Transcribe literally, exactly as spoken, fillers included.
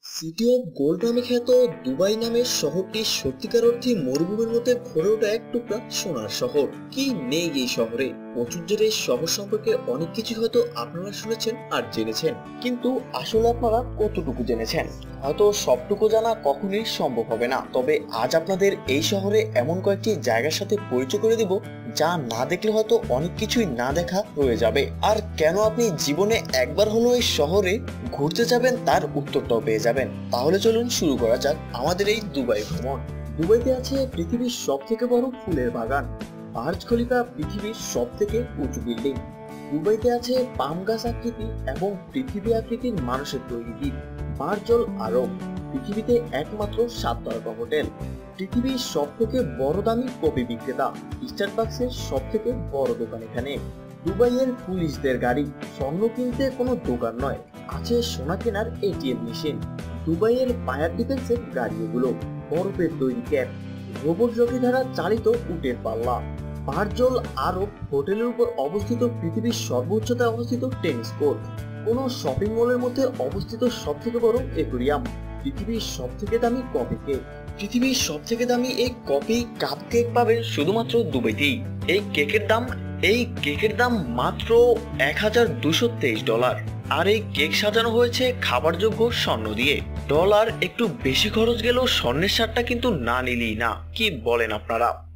City of gold নামে খ্যাত Dubai নামের শহরটি সত্যিকার অর্থে মরুভূমির মধ্যে ভরে ওঠা এক টুকরা সোনার শহর। কি নেই এই শহরে? প্রচুর এই শহর সম্পর্কে অনেক কিছু হয়তো আপনারা শুনেছেন আর জেনেছেন, কিন্তু আসলে আপনারা কতটুকু জেনেছেন? হয়তো সবটুকু জানা কখনোই সম্ভব হবে না। তবে আজ আপনাদের এই শহরে এমন কয়েকটি জায়গার সাথে পরিচয় করে দিব যা না দেখলে হয়তো অনেক কিছুই না দেখা রয়ে যাবে। আর কেন আপনি জীবনে একবার হলো এই শহরে ঘুরতে যাবেন তার উত্তরটাও পেয়ে যাবেন। তাহলে চলুন শুরু করা যাক আমাদের এই দুবাই ভ্রমণ। দুবাইতে আছে পৃথিবীর সব থেকে বড় ফুলের বাগান, বার্জ খলিফা পৃথিবীর সব থেকে উঁচু বিল্ডিং। দুবাইতে আছে পাম গাছ আকৃতি এবং পৃথিবী আকৃতির মানুষের তৈরি দ্বীপ বার্জল আরব, পৃথিবীতে একমাত্র সাত তারকা হোটেল, পৃথিবীর সব থেকে বড় দামি কফি বিক্রেতা, স্টারবাকসের সব থেকে বড় দোকান এখানে। দুবাইয়ের পুলিশদের গাড়ি, স্বর্ণ কিনতে কোনো দোকান নয়, আছে সোনা কেনার এটিএম মেশিন। দুবাইয়ের ফায়ার ডিফেন্সের গাড়ি, এগুলো বরফের তৈরি ক্যাপ, রোবট জকি দ্বারা চালিত উটের পাল্লা। বার্জল আরব হোটেলের উপর অবস্থিত পৃথিবীর সর্বোচ্চতায় অবস্থিত টেনিস কোর্ট, কোন শপিং মলের মধ্যে অবস্থিত সব থেকে বড় অ্যাকোয়ারিয়াম, পৃথিবীর সব থেকে দামি কফি কেক। পৃথিবীর সব থেকে দামি এই কফি কাপ কেক পাবেন শুধুমাত্র দুবাইতেই। এই কেকের দাম এই কেকের দাম মাত্র এক হাজার দুশো তেইশ ডলার। আর এই কেক সাজানো হয়েছে খাবার যোগ্য স্বর্ণ দিয়ে। ডলার একটু বেশি খরচ গেলেও স্বর্ণের স্বাদটা কিন্তু না নিলেই না। কি বলেন আপনারা?